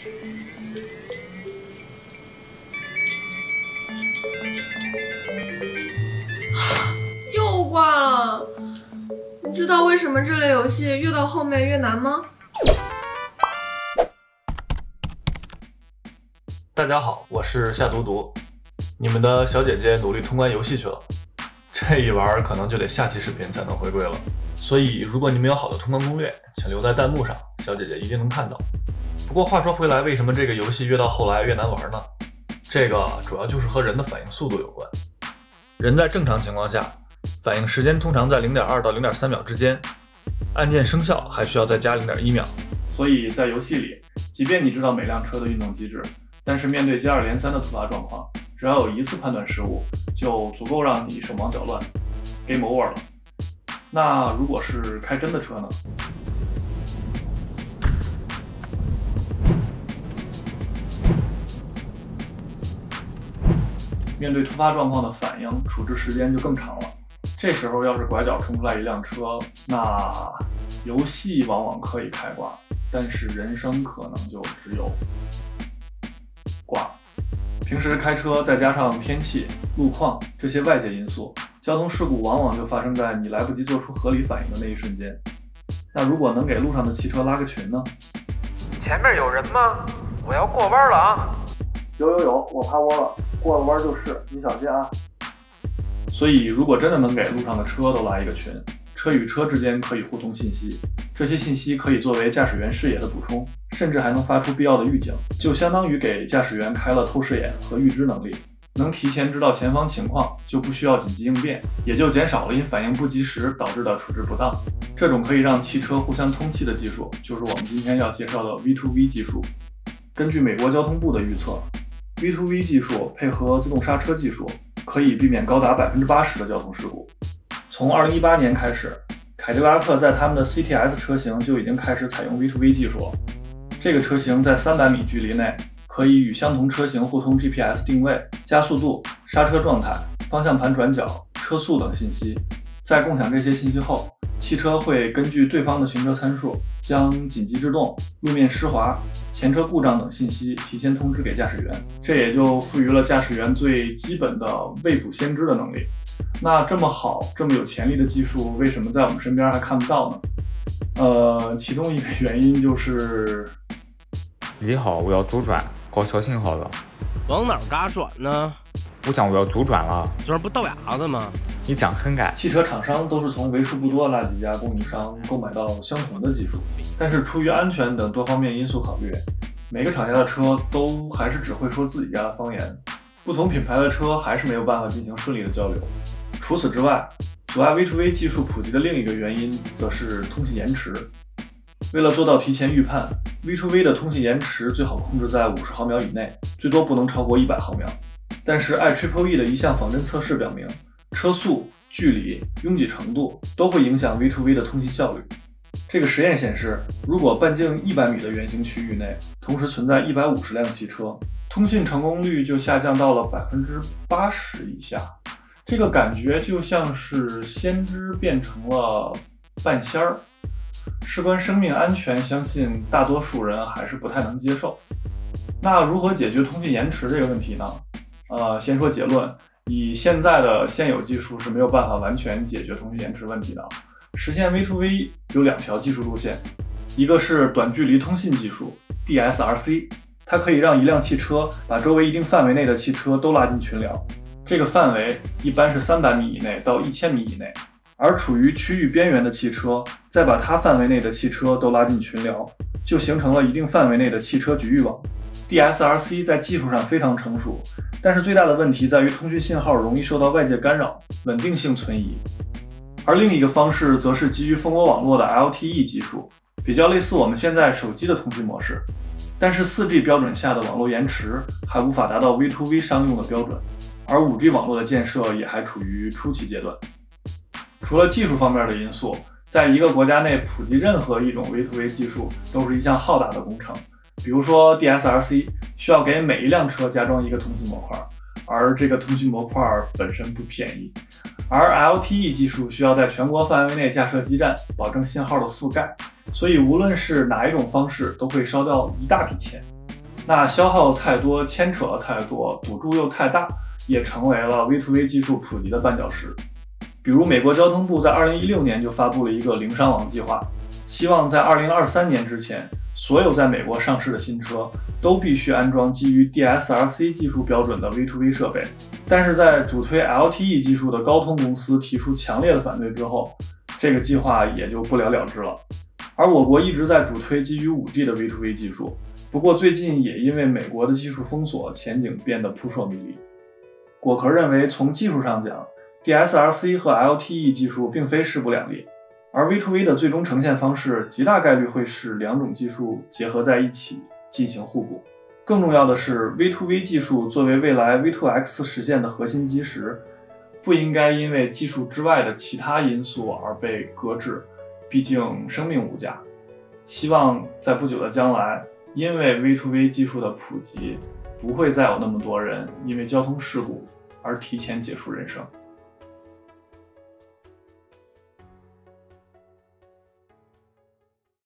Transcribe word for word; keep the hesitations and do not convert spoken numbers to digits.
又挂了。你知道为什么这类游戏越到后面越难吗？ 大家好，我是夏毒毒，你们的小姐姐努力通关游戏去了，这一玩可能就得下期视频才能回归了。所以如果你们有好的通关攻略，请留在弹幕上，小姐姐一定能看到。不过话说回来，为什么这个游戏越到后来越难玩呢？这个主要就是和人的反应速度有关。人在正常情况下，反应时间通常在 零点二 到 零点三秒之间，按键生效还需要再加 零点一秒。所以在游戏里，即便你知道每辆车的运动机制，但是面对接二连三的突发状况，只要有一次判断失误，就足够让你手忙脚乱 ，game over 了。那如果是开真的车呢？面对突发状况的反应，处置时间就更长了。这时候要是拐角冲出来一辆车，那游戏往往可以开挂，但是人生可能就只有挂。平时开车再加上天气、路况这些外界因素，交通事故往往就发生在你来不及做出合理反应的那一瞬间。那如果能给路上的汽车拉个群呢？ 前面有人吗？我要过弯了啊！ 有有有，我趴窝了，过了弯就是，你小心啊。所以如果真的能给路上的车都拉一个群，车与车之间可以互通信息，这些信息可以作为驾驶员视野的补充，甚至还能发出必要的预警，就相当于给驾驶员开了透视眼和预知能力，能提前知道前方情况，就不需要紧急应变，也就减少了因反应不及时导致的处置不当。这种可以让汽车互相通气的技术，就是我们今天要介绍的 V to V 技术。根据美国交通部的预测， V to V 技术配合自动刹车技术，可以避免高达 百分之八十 的交通事故。从二零一八年开始，凯迪拉克在他们的 C T S 车型就已经开始采用 V to V 技术了。这个车型在三百米距离内可以与相同车型互通 G P S 定位、加速度、刹车状态、方向盘转角、车速等信息。在共享这些信息后，汽车会根据对方的行车参数，将紧急制动、路面湿滑、前车故障等信息提前通知给驾驶员，这也就赋予了驾驶员最基本的未卜先知的能力。那这么好、这么有潜力的技术，为什么在我们身边还看不到呢？呃，其中一个原因就是…… 你好，我要左转，搞小信号了。 往哪儿嘎转呢？ 我讲我要左转了。 这不豆芽子吗？ 你讲很改。 汽车厂商都是从为数不多那几家供应商购买到相同的技术，但是出于安全等多方面因素考虑，每个厂家的车都还是只会说自己家的方言，不同品牌的车还是没有办法进行顺利的交流。除此之外，阻碍 V to V 技术普及的另一个原因则是通信延迟。为了做到提前预判， V to V 的通信延迟最好控制在五十毫秒以内，最多不能超过一百毫秒。但是 I T R I P L E 的一项仿真测试表明，车速、距离、拥挤程度都会影响 V to V 的通信效率。这个实验显示，如果半径一百米的圆形区域内同时存在一百五十辆汽车，通信成功率就下降到了 百分之八十 以下。这个感觉就像是先知变成了半仙儿。事关生命安全，相信大多数人还是不太能接受。那如何解决通信延迟这个问题呢？呃，先说结论，以现在的现有技术是没有办法完全解决通讯延迟问题的。实现 V to V 有两条技术路线，一个是短距离通信技术 D S R C， 它可以让一辆汽车把周围一定范围内的汽车都拉进群聊，这个范围一般是三百米以内到一千米以内，而处于区域边缘的汽车再把它范围内的汽车都拉进群聊，就形成了一定范围内的汽车局域网。D S R C 在技术上非常成熟，但是最大的问题在于通讯信号容易受到外界干扰，稳定性存疑。而另一个方式则是基于蜂窝网络的 L T E 技术，比较类似我们现在手机的通讯模式，但是 四 G 标准下的网络延迟还无法达到 V to V 商用的标准，而 五 G 网络的建设也还处于初期阶段。除了技术方面的因素，在一个国家内普及任何一种 V to V 技术都是一项浩大的工程。比如说 D S R C 需要给每一辆车加装一个通讯模块，而这个通讯模块本身不便宜。而 L T E 技术需要在全国范围内架设基站，保证信号的覆盖，所以无论是哪一种方式都会烧掉一大笔钱。 那消耗太多，牵扯太多，赌注又太大，也成为了 V to V 技术普及的绊脚石。比如美国交通部在二零一六年就发布了一个零伤亡计划，希望在二零二三年之前，所有在美国上市的新车都必须安装基于 D S R C 技术标准的 V to V 设备。但是在主推 L T E 技术的高通公司提出强烈的反对之后，这个计划也就不了了之了。而我国一直在主推基于 五 G 的 V to V 技术，不过最近也因为美国的技术封锁，前景变得扑朔迷离。果壳认为，从技术上讲， D S R C 和 L T E 技术并非势不两立，而 V to V 的最终呈现方式极大概率会使两种技术结合在一起进行互补。更重要的是 ，V to V 技术作为未来 V to X 实现的核心基石，不应该因为技术之外的其他因素而被搁置，毕竟生命无价。希望在不久的将来，因为 V to V 技术的普及，不会再有那么多人因为交通事故而提前结束人生。